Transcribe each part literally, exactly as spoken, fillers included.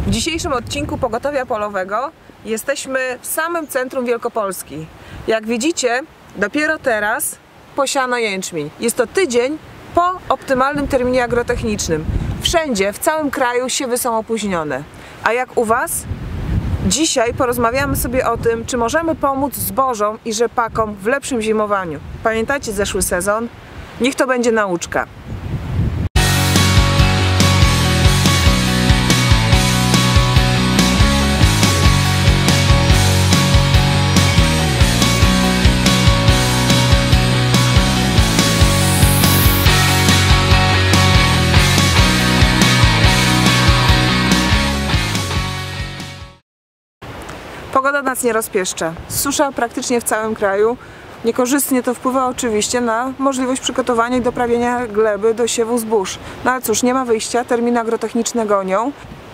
W dzisiejszym odcinku Pogotowia Polowego jesteśmy w samym centrum Wielkopolski. Jak widzicie, dopiero teraz posiano jęczmień. Jest to tydzień po optymalnym terminie agrotechnicznym. Wszędzie, w całym kraju siewy są opóźnione. A jak u Was? Dzisiaj porozmawiamy sobie o tym, czy możemy pomóc zbożom i rzepakom w lepszym zimowaniu. Pamiętacie zeszły sezon? Niech to będzie nauczka. Pogoda nas nie rozpieszcza. Susza praktycznie w całym kraju. Niekorzystnie to wpływa oczywiście na możliwość przygotowania i doprawienia gleby do siewu zbóż. No ale cóż, nie ma wyjścia, terminy agrotechniczne gonią.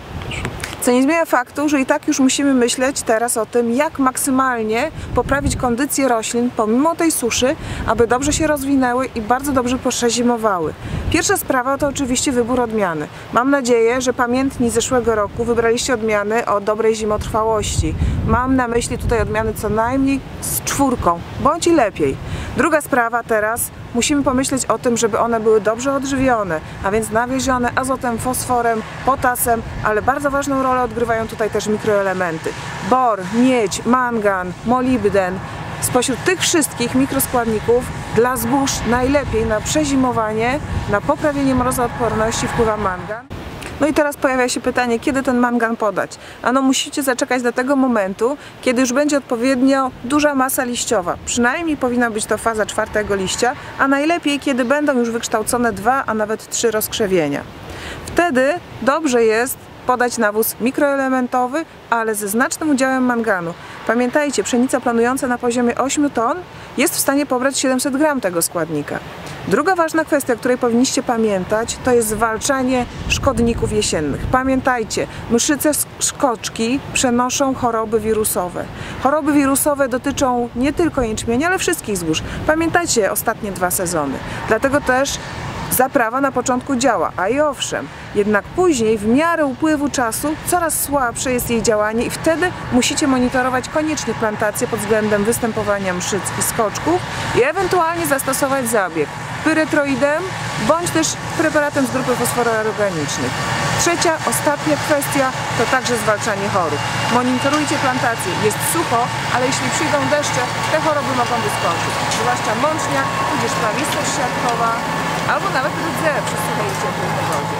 Co nie zmienia faktu, że i tak już musimy myśleć teraz o tym, jak maksymalnie poprawić kondycję roślin pomimo tej suszy, aby dobrze się rozwinęły i bardzo dobrze przezimowały. Pierwsza sprawa to oczywiście wybór odmiany. Mam nadzieję, że pamiętni zeszłego roku wybraliście odmiany o dobrej zimotrwałości. Mam na myśli tutaj odmiany co najmniej z czwórką, bądź i lepiej. Druga sprawa teraz, musimy pomyśleć o tym, żeby one były dobrze odżywione, a więc nawiezione azotem, fosforem, potasem, ale bardzo ważną rolę odgrywają tutaj też mikroelementy. Bor, miedź, mangan, molibden. Spośród tych wszystkich mikroskładników dla zbóż najlepiej na przezimowanie, na poprawienie mrozoodporności wpływa mangan. No i teraz pojawia się pytanie, kiedy ten mangan podać? Ano musicie zaczekać do tego momentu, kiedy już będzie odpowiednio duża masa liściowa. Przynajmniej powinna być to faza czwartego liścia, a najlepiej, kiedy będą już wykształcone dwa, a nawet trzy rozkrzewienia. Wtedy dobrze jest podać nawóz mikroelementowy, ale ze znacznym udziałem manganu. Pamiętajcie, pszenica planująca na poziomie ośmiu ton jest w stanie pobrać siedemset gramów tego składnika. Druga ważna kwestia, o której powinniście pamiętać, to jest zwalczanie szkodników jesiennych. Pamiętajcie, mszyce skoczki przenoszą choroby wirusowe. Choroby wirusowe dotyczą nie tylko jęczmienia, ale wszystkich zbóż. Pamiętajcie ostatnie dwa sezony. Dlatego też zaprawa na początku działa, a i owszem, jednak później w miarę upływu czasu coraz słabsze jest jej działanie i wtedy musicie monitorować koniecznie plantację pod względem występowania mszyc i skoczków i ewentualnie zastosować zabieg pyretroidem bądź też preparatem z grupy fosforoorganicznych. Trzecia, ostatnia kwestia to także zwalczanie chorób. Monitorujcie plantację. Jest sucho, ale jeśli przyjdą deszcze, te choroby mogą wyskoczyć. Zwłaszcza mączniak, tudzież plamistość siatkowa, albo nawet rdze przy suchej i ciepłej pogodzie.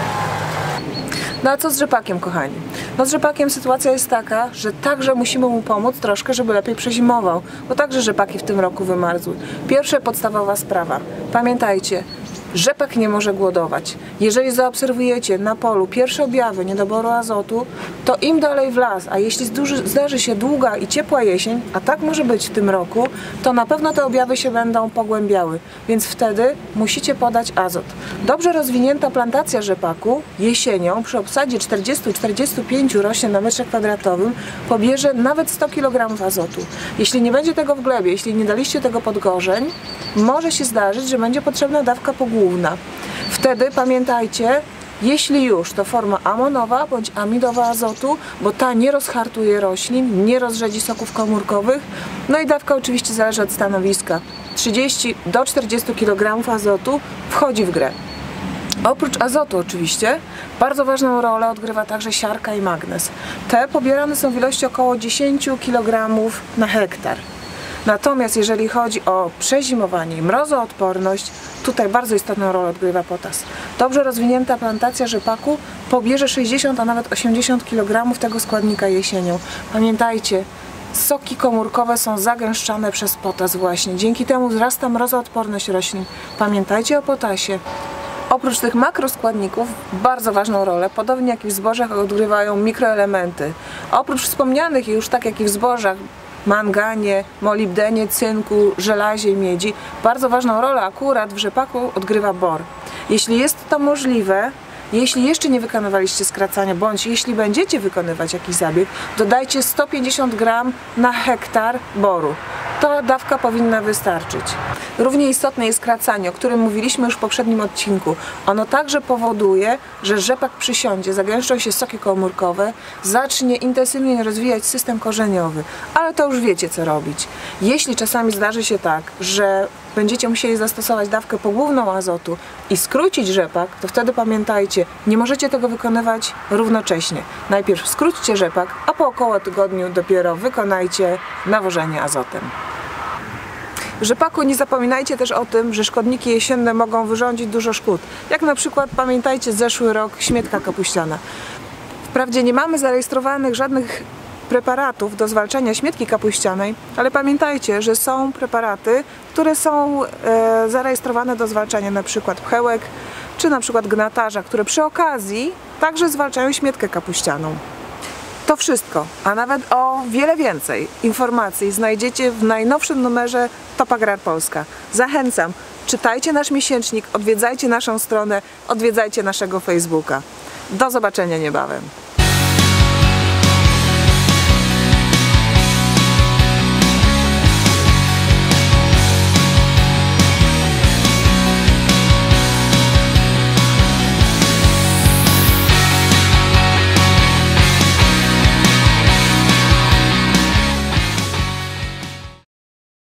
No a co z rzepakiem, kochani? No z rzepakiem sytuacja jest taka, że także musimy mu pomóc troszkę, żeby lepiej przezimował, bo także rzepaki w tym roku wymarzły. Pierwsza podstawowa sprawa. Pamiętajcie, rzepak nie może głodować. Jeżeli zaobserwujecie na polu pierwsze objawy niedoboru azotu, to im dalej w las, a jeśli zdarzy się długa i ciepła jesień, a tak może być w tym roku, to na pewno te objawy się będą pogłębiały, więc wtedy musicie podać azot. Dobrze rozwinięta plantacja rzepaku jesienią przy obsadzie czterdziestu do czterdziestu pięciu roślin na metrze kwadratowym pobierze nawet sto kilogramów azotu. Jeśli nie będzie tego w glebie, jeśli nie daliście tego podgorzeń, może się zdarzyć, że będzie potrzebna dawka pogłówna. Wtedy pamiętajcie, jeśli już, to forma amonowa bądź amidowa azotu, bo ta nie rozhartuje roślin, nie rozrzedzi soków komórkowych. No i dawka oczywiście zależy od stanowiska. trzydzieści do czterdziestu kilogramów azotu wchodzi w grę. Oprócz azotu oczywiście, bardzo ważną rolę odgrywa także siarka i magnez. Te pobierane są w ilości około dziesięciu kilogramów na hektar. Natomiast jeżeli chodzi o przezimowanie i mrozoodporność, tutaj bardzo istotną rolę odgrywa potas. Dobrze rozwinięta plantacja rzepaku pobierze sześćdziesiąt, a nawet osiemdziesiąt kilogramów tego składnika jesienią. Pamiętajcie, soki komórkowe są zagęszczane przez potas właśnie. Dzięki temu wzrasta mrozoodporność roślin. Pamiętajcie o potasie. Oprócz tych makroskładników bardzo ważną rolę, podobnie jak i w zbożach, odgrywają mikroelementy. Oprócz wspomnianych już, tak jak i w zbożach, manganie, molibdenie, cynku, żelazie i miedzi, bardzo ważną rolę akurat w rzepaku odgrywa bor. Jeśli jest to możliwe, jeśli jeszcze nie wykonywaliście skracania, bądź jeśli będziecie wykonywać jakiś zabieg, dodajcie sto pięćdziesiąt gramów na hektar boru. ta dawka powinna wystarczyć. Równie istotne jest kracanie, o którym mówiliśmy już w poprzednim odcinku. Ono także powoduje, że rzepak przysiądzie, zagęszczą się soki komórkowe, zacznie intensywnie rozwijać system korzeniowy. Ale to już wiecie, co robić. Jeśli czasami zdarzy się tak, że będziecie musieli zastosować dawkę pogłówną azotu i skrócić rzepak, to wtedy pamiętajcie, nie możecie tego wykonywać równocześnie. Najpierw skróćcie rzepak, a po około tygodniu dopiero wykonajcie nawożenie azotem. W rzepaku nie zapominajcie też o tym, że szkodniki jesienne mogą wyrządzić dużo szkód. Jak na przykład, pamiętajcie, zeszły rok śmietka kapuściana. Wprawdzie nie mamy zarejestrowanych żadnych preparatów do zwalczania śmietki kapuścianej, ale pamiętajcie, że są preparaty, które są e, zarejestrowane do zwalczania na przykład pchełek czy na przykład gnatarza, które przy okazji także zwalczają śmietkę kapuścianą. To wszystko, a nawet o wiele więcej informacji znajdziecie w najnowszym numerze Top Agrar Polska. Zachęcam, czytajcie nasz miesięcznik, odwiedzajcie naszą stronę, odwiedzajcie naszego Facebooka. Do zobaczenia niebawem.